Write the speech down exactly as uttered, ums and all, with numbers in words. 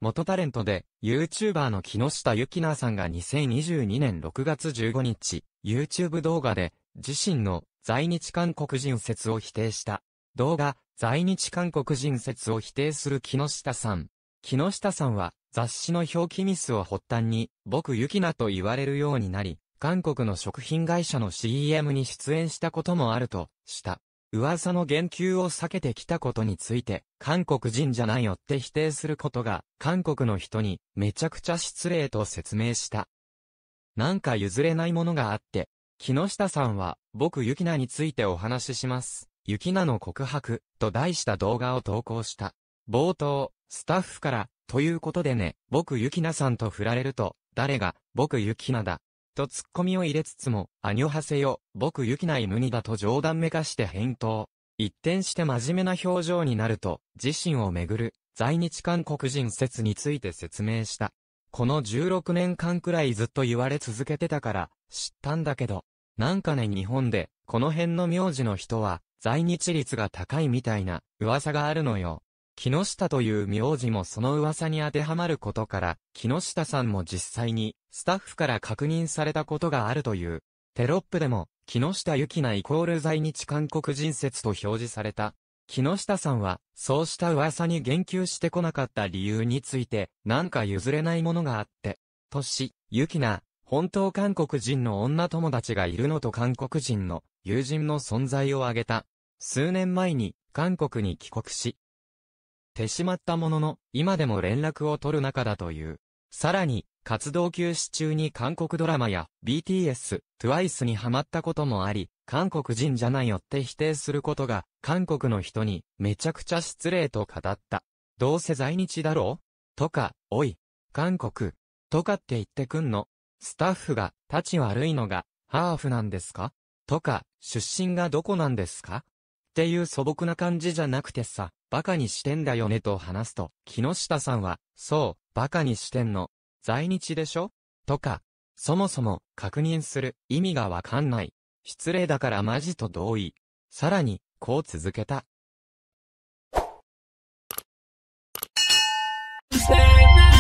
元タレントで、YouTuber の木下ゆきなさんがにせんにじゅうにねんろくがつじゅうごにち、YouTube 動画で、自身の在日韓国人説を否定した。動画、在日韓国人説を否定する木下さん。木下さんは、雑誌の表記ミスを発端に、僕ゆきなと言われるようになり、韓国の食品会社の シーエム に出演したこともあると、した。噂の言及を避けてきたことについて、韓国人じゃないよって否定することが、韓国の人に、めちゃくちゃ失礼と説明した。なんか譲れないものがあって、木下さんは、僕ゆきなについてお話しします。ゆきなの告白、と題した動画を投稿した。冒頭、スタッフから、ということでね、僕ゆきなさんと振られると、誰が、僕ゆきなだ。とツッコミを入れつつも、アニョハセヨ、僕ゆきない無二だと冗談めかして返答。一転して真面目な表情になると、自身をめぐる、在日韓国人説について説明した。このじゅうろくねんかんくらいずっと言われ続けてたから、知ったんだけど、なんかね日本で、この辺の名字の人は、在日率が高いみたいな、噂があるのよ。木下という名字もその噂に当てはまることから、木下さんも実際に、スタッフから確認されたことがあるという。テロップでも、木下ゆきなイコール在日韓国人説と表示された。木下さんは、そうした噂に言及してこなかった理由について、なんか譲れないものがあって。とし、ゆきな、本当韓国人の女友達がいるのと韓国人の友人の存在を挙げた。数年前に、韓国に帰国し、てしまったものの、今でも連絡を取る仲だという。さらに、活動休止中に韓国ドラマや ビーティーエス、トゥワイス にハマったこともあり、韓国人じゃないよって否定することが、韓国の人にめちゃくちゃ失礼と語った。どうせ在日だろうとか、おい、韓国、とかって言ってくんの。スタッフが、立ち悪いのが、ハーフなんですかとか、出身がどこなんですかっていう素朴な感じじゃなくてさ、バカにしてんだよねと話すと、木下さんは、そう、バカにしてんの。在日でしょとか、そもそも確認する意味がわかんない。失礼だからマジと同意。さらに、こう続けた。